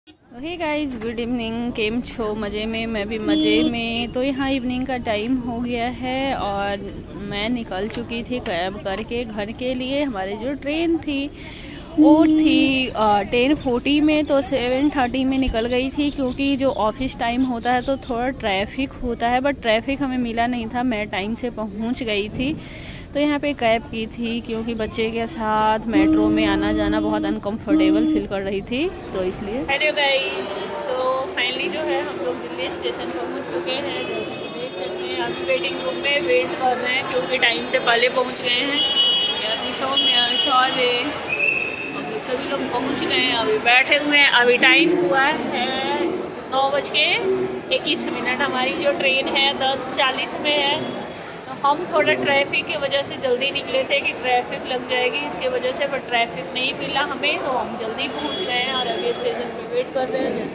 हे guys, good evening. केम छो? मज़े में? मैं भी मज़े में। तो यहाँ इवनिंग का टाइम हो गया है और मैं निकल चुकी थी कैब करके घर के लिए। हमारी जो ट्रेन थी वो थी 10:40 में, तो 7:30 में निकल गई थी क्योंकि जो ऑफिस टाइम होता है तो थोड़ा ट्रैफिक होता है, बट ट्रैफिक हमें मिला नहीं था। मैं टाइम से पहुँच गई थी। तो यहाँ पे कैब की थी क्योंकि बच्चे के साथ मेट्रो में आना जाना बहुत अनकंफर्टेबल फील कर रही थी, तो इसलिए। हेलो गाइस, तो फाइनली जो है हम लोग दिल्ली स्टेशन पहुँच चुके हैं। जैसे कि देख सकते हैं अभी वेटिंग रूम में वेट कर रहे हैं क्योंकि टाइम से पहले पहुँच गए हैं। अभी सौरे अभी सभी लोग पहुँच गए हैं, अभी बैठे हुए हैं। अभी टाइम हुआ है 9:21। हमारी जो ट्रेन है 10:40 में है। हम थोड़ा ट्रैफिक की वजह से जल्दी निकले थे कि ट्रैफिक लग जाएगी इसके वजह से, पर ट्रैफिक नहीं मिला हमें, तो हम जल्दी पहुंच गए हैं और अगले स्टेशन पे वेट कर रहे हैं। जैसे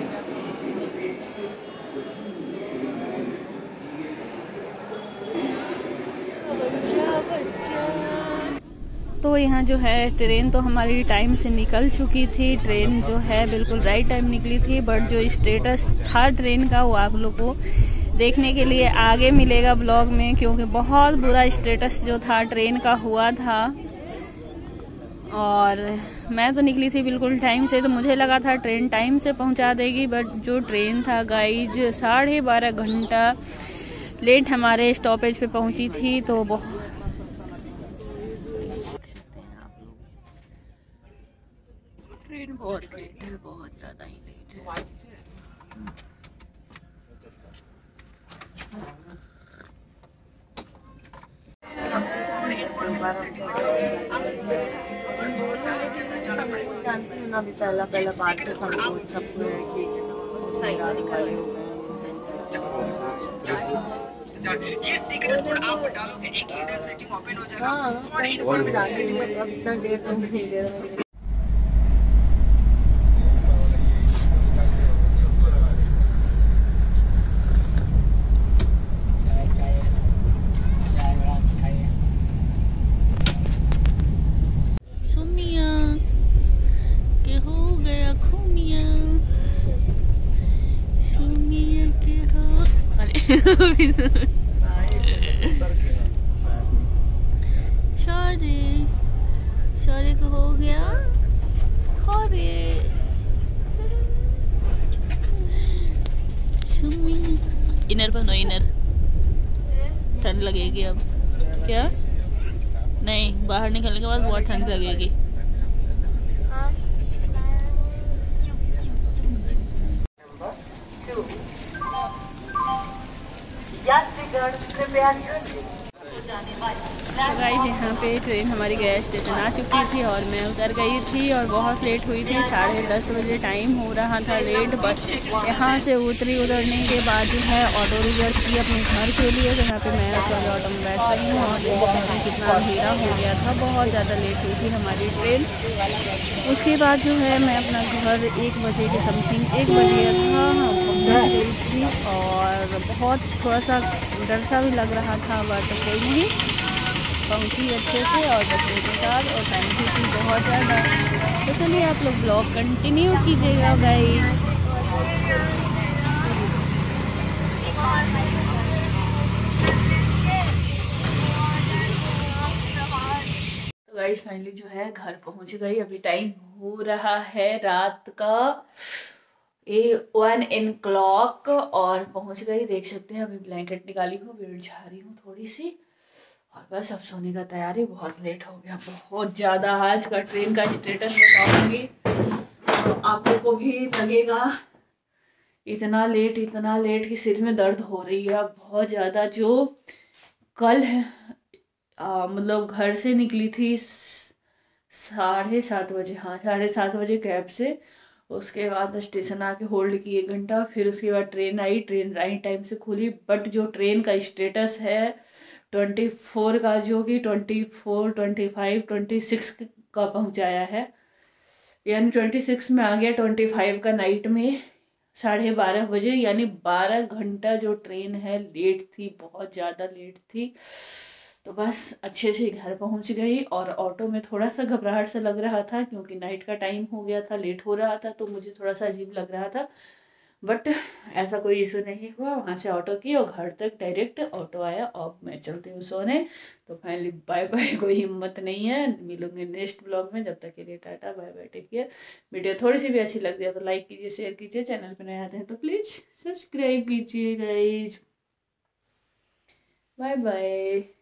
तो यहाँ जो है ट्रेन तो हमारी टाइम से निकल चुकी थी। ट्रेन जो है बिल्कुल राइट टाइम निकली थी, बट जो स्टेटस था ट्रेन का वो आप लोग को देखने के लिए आगे मिलेगा ब्लॉग में, क्योंकि बहुत बुरा स्टेटस जो था ट्रेन का हुआ था। और मैं तो निकली थी बिल्कुल टाइम से, तो मुझे लगा था ट्रेन टाइम से पहुंचा देगी, बट जो ट्रेन था गाइज 12.5 घंटा लेट हमारे स्टॉपेज पे पहुंची थी। तो बहुत ट्रेन बहुत लेट है, बहुत ज़्यादा ही लेट है। जानती हूँ ना, पहला बात तो सबको ये सीक्रेट कोड आप डालोगे एक ईमेल सेटिंग ओपन हो जाएगा। हाँ, अब इतना डेट नहीं दे रहा। शौर्य को हो गया इनर बनो, इनर ठंड लगेगी अब। क्या नहीं, बाहर निकलने के बाद बहुत ठंड लगेगी। गाइस, यहाँ पे ट्रेन हमारी गया स्टेशन आ चुकी थी और मैं उतर गई थी और बहुत लेट हुई थी। 10:30 बजे टाइम हो रहा था लेट, बट यहाँ से उतरने के बाद जो है ऑटो रिजर्व की अपने घर के लिए, जहाँ पे मैं उस वाले ऑटो में बैठ गई हूँ। और देख सकते हैं कितना अंधेरा हो गया था, बहुत ज़्यादा लेट हुई थी हमारी ट्रेन। उसके बाद जो है मैं अपना घर 1 बजे के समथिंग 1 बजे था पहुँच गई थी और बहुत थोड़ा सा डर सा भी लग रहा था, बट कोई नहीं, पहुँची अच्छे से और बच्चे के साथ, और टाइम भी थी बहुत ज़्यादा। तो चलिए आप लोग ब्लॉग कंटिन्यू कीजिएगा गाइस। तो गाइस फाइनली जो है घर पहुंच गई। अभी टाइम हो रहा है रात का 1 o'clock और पहुंच गई। देख सकते हैं अभी ब्लैंकेट निकाली हूँ, बेड झा रही हूँ थोड़ी सी, और बस अब सोने का तैयारी। बहुत लेट हो गया, बहुत ज़्यादा। आज का ट्रेन का स्टेटस बताऊंगी तो आप लोगों को भी लगेगा इतना लेट कि सिर में दर्द हो रही है बहुत ज़्यादा। जो कल है मतलब घर से निकली थी 7:30 बजे, हाँ 7:30 बजे कैब से। उसके बाद स्टेशन आके होल्ड की 1 घंटा, फिर उसके बाद ट्रेन आई। ट्रेन राइट टाइम से खुली, बट जो ट्रेन का स्टेटस है 24 का, जो कि 24, 25, 26 का पहुंचाया है, यानी 26 में आ गया 25 का नाइट में 12:30 बजे, यानी 12 घंटा जो ट्रेन है लेट थी, बहुत ज़्यादा लेट थी। तो बस अच्छे से घर पहुंच गई। और ऑटो में थोड़ा सा घबराहट सा लग रहा था क्योंकि नाइट का टाइम हो गया था, लेट हो रहा था, तो मुझे थोड़ा सा अजीब लग रहा था। बट ऐसा कोई इशू नहीं हुआ। वहाँ से ऑटो की और घर तक डायरेक्ट ऑटो आया। और मैं चलती हूँ सोने। तो फाइनली बाय बाय, कोई हिम्मत नहीं है। मिलूंगे नेक्स्ट ब्लॉग में, जब तक के लिए tata bye bye, take care. Video थोड़ी सी भी अच्छी लग रही है तो लाइक कीजिए, शेयर कीजिए। चैनल पर नए आते हैं तो प्लीज़ सब्सक्राइब कीजिए गाइज। Bye bye.